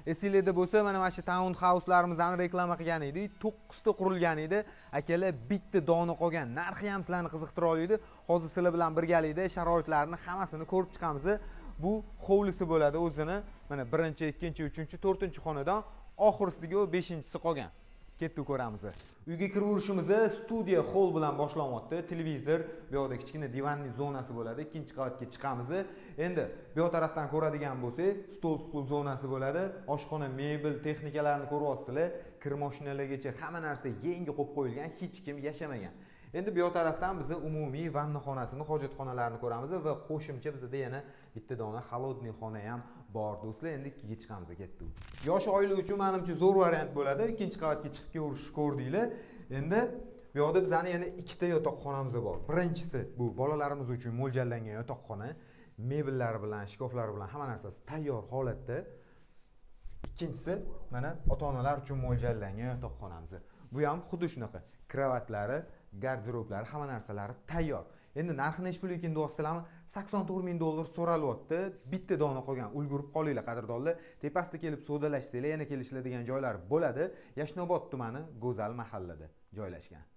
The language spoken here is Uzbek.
Esingizda bo'lsa, mana shu town house'larimizni reklama qilgan edik. 9 ta qurilgan edi. Akalar bitta dona qolgan. Narxi ham sizlarni qiziqtira oladi. Hozir sizlar bilan birgalikda sharoitlarni hammasini ko'rib chiqamiz. Bu hovlisi bo'ladi o'zini. Mana 1-chi, 2-chi, 3-chi, 4-chi xonadan oxirgisiga 5-chisi qolgan. Ketib ko'ramiz. Uyga kiraverishimiz studiya hol bilan boshlanyapti. Televizor, bu yoqda kichkina divanli zonasi bo'ladi. 2-qavatga chiqamiz. Endi bu yoq tarafdan ko'radigan bo'lsak, stol zonasi bo'ladi. Oshxona, mebel, texnikalarni ko'ryapsizlar. Kir mashinalargacha hamma narsa yangi qo'yib qo'yilgan, hech kim yashamagan. Endi bu yoq tarafdan biz umumiy vannaxonasini, hojatxonalarni ko'ramiz va qo'shimcha bizda yana bitta dona холодный xona ham bor do'stlar. Endi ikkiga chiqamiz, ketdik. Yosh oila uchun menimcha zo'r variant bo'ladi. 2-qavatga chiqib ko'rish ko'rdinglar. Endi bu yoqda bizning yana ikkita yotoqxonamiz bor. Birinchisi bu bolalarimiz uchun mo'ljallangan yotoqxona, mebellari bilan, shkoflari bilan hamma narsasi tayyor holatda. Ikkinchisi mana ota-onalar uchun mo'ljallangan yotoqxonamiz. Bu ham xuddi shunaqa. Kravatlari, garderoblari, hamma narsalari tayyor. Endi narxi necha pul ekan deyapsizlarmi? $84,000 so'ralyapti. Bitta dona qolgan. Ulgurib qolinglar qadrdonlar. Tepasida kelib savdolashsanglar, yana kelishiladigan joylar bo'ladi. Yashnobod tumani Go'zal mahallada joylashgan.